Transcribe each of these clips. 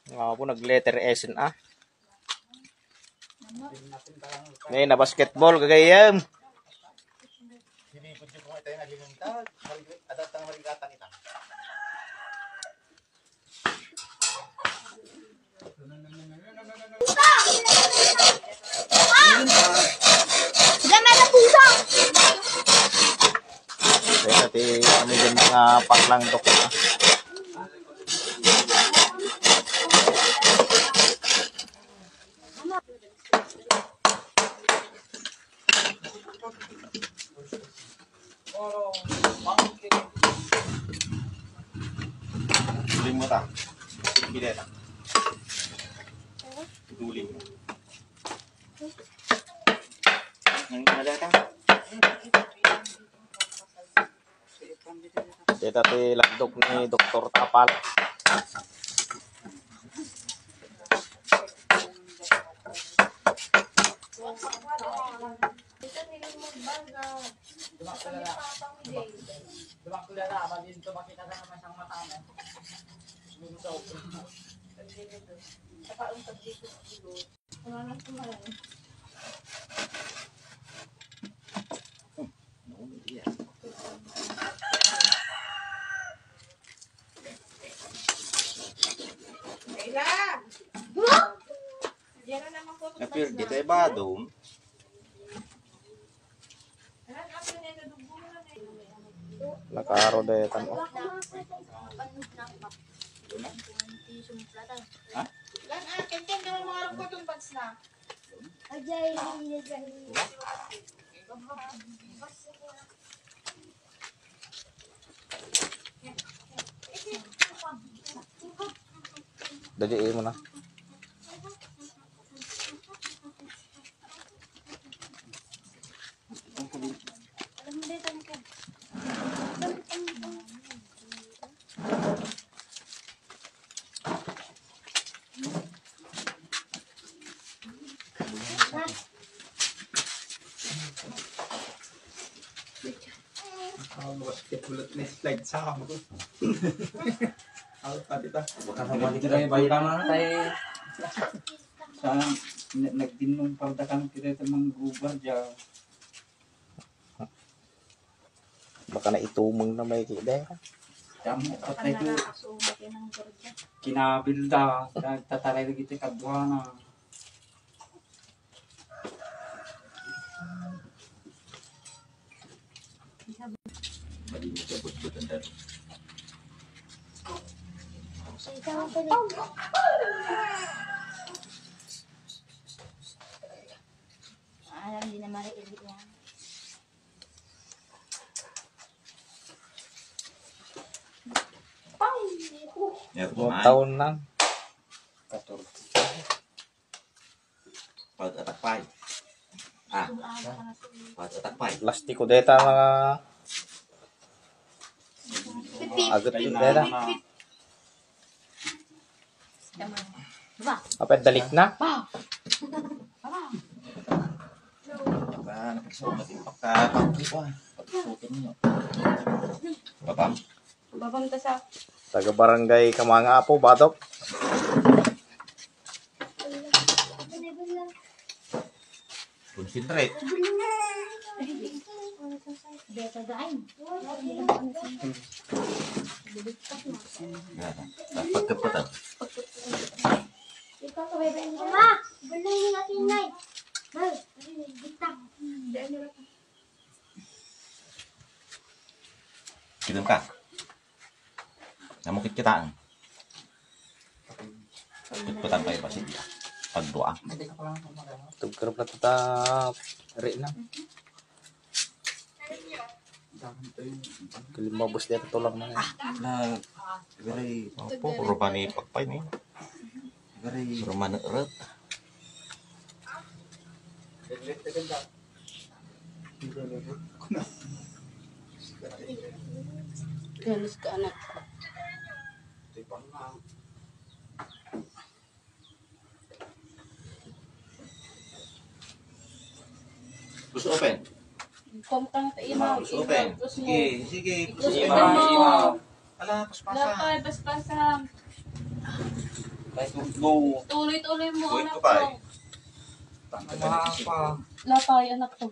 Nga po, nag-letter S na. Ngayon na basketball, kagayam. Hindi po siya kung ito yung naglilintag. Adat ang marigatang ita. Gana na pusa! Kaya natin kami dyan mga paklang dok na. Duling mo ta. Bile ta. Duling mo. Nang madata. Kaya natin lagdok ni Dr. Tapal. Napir dito ay badong. Nakarodetan mo. Ha? Dadiin mo na. Basketball at slide sa ako. Out pati ta. Kasabali kita yung bayi kama tayo. Sa nagdinong paldakan kita temang gubar dyan. Baka na itumong na may kida. Damo ka tayo. Kinabilda. Tataray lagi tayo kadwana. Mali mo siya but-butan dito. Alam, hindi na marikilig yan. Mga taon lang. 14. Pag-atakpay. Pag-atakpay. Plastiko deta mga agot yun deta. Apet dalik na. Nakasumat yung pagkakaklipan. Pagkasutin niyo. Babam. Babang ta sa... Taga barangay Kamanga po, Batok. Concentrate. Beta dain. Pagkapatan. Ikaw ka bebe. Ma! Balik ni akin nay. Mal, kita. Kitam ka. Namukit kita. Pagpatan pa yung pasit. Pagdoa. Tugkarap na tatap. Rin na. Kalimabos dito tulang na. Na, very, po, rumani pagpay ni. Very, rumani erat. Galis ka anak. Push open. Komtang ta imaw. Push open. Sige, sige. Push Imaw. Ala, puspasa. Lapay, paspasam. Like, go. Tuloy-tuloy mo, Wait anak ko pa ko. eh. Tama pa. Lapay, anak ko.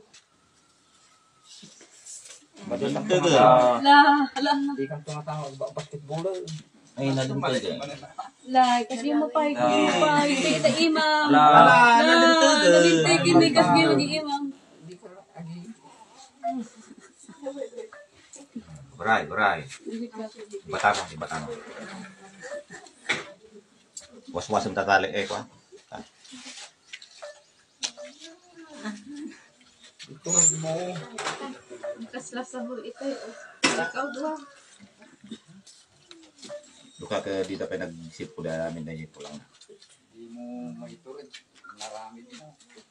Madaling Hindi tagal. La. Hindi kang tumatawag ba basketball eh. Ay, naling tagal. La, kasi mo pa. Hindi kita imam. La. Nalintig, hindi kasi mag-iimam. Hindi ko lagi. Beray. Ibatano. Was-was ang tatali eh ko. Ito rin mo. Kaslas sa hul ito. Ikaw doon. Duka ka dito pa nag-sip ko na namin na yun po lang. Hindi mo maiturid. Marami mo.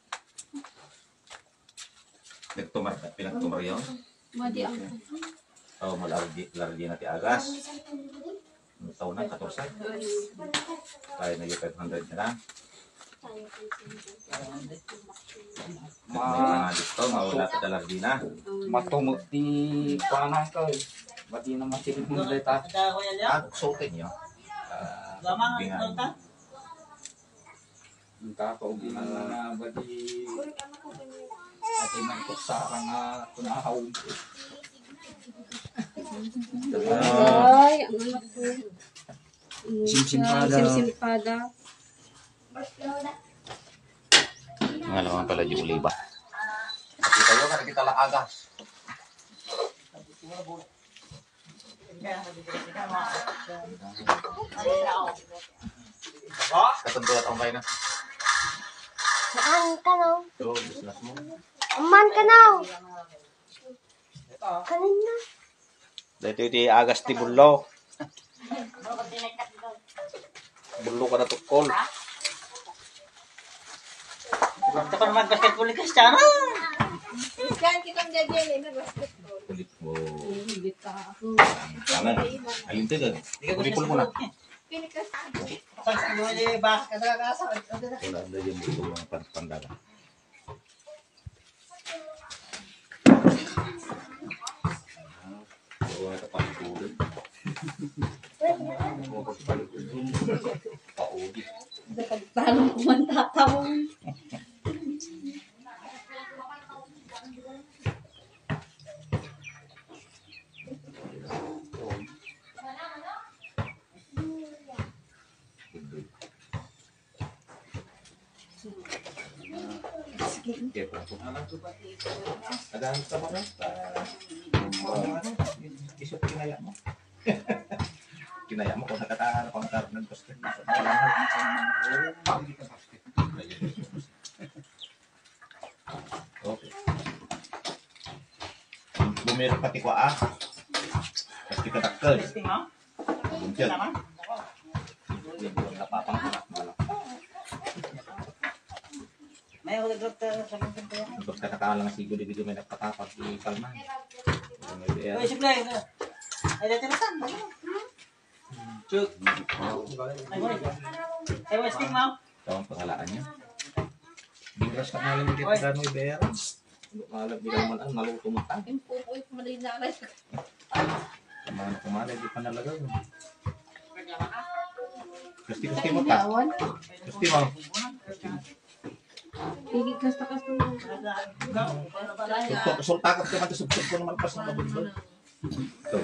Pinagtumar yun. Madi ako. Oh, malargi natin agas. Ano taon na? 14. Tayo na yung 500 na lang. Mga dito, mawala ka talargi na. Matumot di panay ka eh. Bati na masilip mo dita. Sukin nyo. Bingan. Ang kakaubi na bati. Ati man ko sa nga kunahaw. Ay, ang anak ko. Simsimpada. Simsimpada. Nga naman pala yung uliba. Kita yun, kita lang agas. Katundot ang kayo na. Saan ka na? So, business mo. Aman ka na. Kanin na. Dito iti agas ti bullo. Bullo ka na tukol. Ito pa naman basketball ni Cristiano. Saan kitang gagawin na basketball? Kulit mo. Hilit ka ako. Tangan. Ayun tayo. Kulit mo na. Pinikasan. Saan mo ni ba ka talaga sa? Wala na yung dito mga pandaga. Wala ka pang tulad. Paudi. Tanong ko man tatawang. Kaya po ako. Agahan sa mga. Isip kinaya mo. Kinaya mo kung nakatahan ako ng basket. Okay. Bumira pati ko Tapos kita takkel. Testing mo? Buntiyan. Naman? Napapangkanak mo lang. May huli group sa mga yan. Tapos katakalang siguro dito may nagpatapag i-kalman. Uy, supply. Ay, dito na saan? Chut. Ay, huli. Ay, wala stick mo? Tawang pangalaan niya. Bingras ka nga lang dito gano'y bayaran. Malag di naman ang naluto mo tayo. Yung pupoy ko malay na aray. Kumana, di pa nalagay. Gusti mo ta. Awan. Gusti mo. Higit kasta-kasta mo. Sultakap ka man ito. Subsub ko naman pas na mabundol. Ito.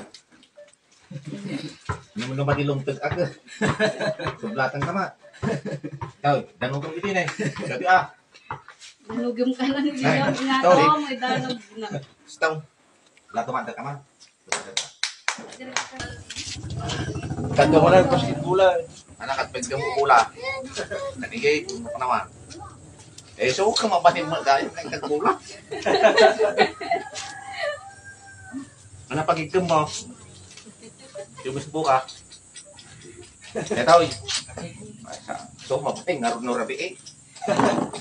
Hindi mo naman ilungtag ako. Sublatan ka ma. Ikaw, danugong itin eh. Sabi Danugim ka lang. Ay, Nga sorry. to, may danog na. Staw. Wala tumanda ka man. Kanda mo na basketball. Anak at pagka mo pula. Nanigay, mo ka naman. So ka mabatin mo dahil kang nagpula. Ano pagiging mo? Yung mas buka. Ito, so mabating, naroon rabi eh.